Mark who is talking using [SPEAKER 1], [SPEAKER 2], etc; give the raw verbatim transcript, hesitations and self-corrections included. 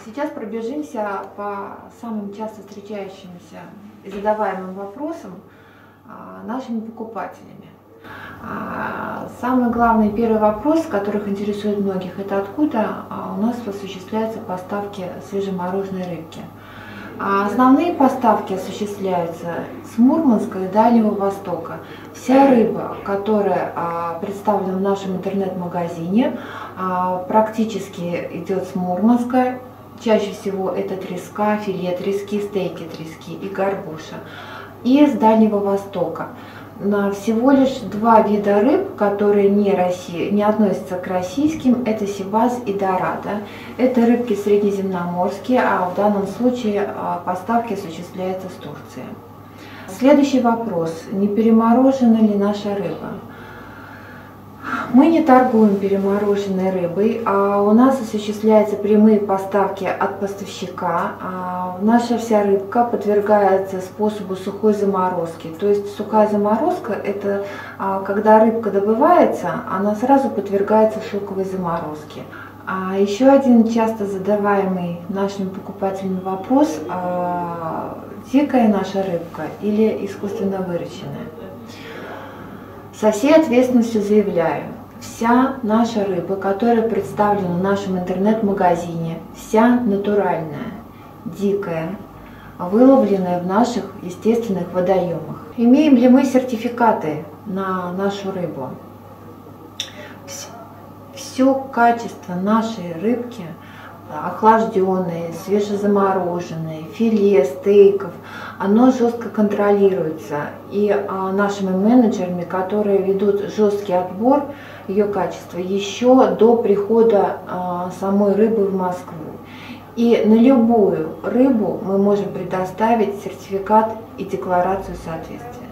[SPEAKER 1] Сейчас пробежимся по самым часто встречающимся и задаваемым вопросам нашими покупателями. Самый главный первый вопрос, который интересует многих, это откуда у нас осуществляются поставки свежемороженой рыбки. Основные поставки осуществляются с Мурманска и Дальнего Востока. Вся рыба, которая представлена в нашем интернет-магазине, практически идет с Мурманска. Чаще всего это треска, филе трески, стейки трески и горбуша. И с Дальнего Востока. На всего лишь два вида рыб, которые не, Россия, не относятся к российским, это сибас и дорадо. Это рыбки среднеземноморские, а в данном случае поставки осуществляются с Турции. Следующий вопрос. Не переморожена ли наша рыба? Мы не торгуем перемороженной рыбой, а у нас осуществляются прямые поставки от поставщика. Наша вся рыбка подвергается способу сухой заморозки. То есть сухая заморозка – это когда рыбка добывается, она сразу подвергается шоковой заморозке. А еще один часто задаваемый нашими покупателями вопрос – дикая наша рыбка или искусственно выращенная? Со всей ответственностью заявляю, вся наша рыба, которая представлена в нашем интернет-магазине, вся натуральная, дикая, выловленная в наших естественных водоемах. Имеем ли мы сертификаты на нашу рыбу? Все качество нашей рыбки, охлажденные, свежезамороженные, филе, стейков, оно жестко контролируется. И а, нашими менеджерами, которые ведут жесткий отбор ее качества еще до прихода а, самой рыбы в Москву. И на любую рыбу мы можем предоставить сертификат и декларацию соответствия.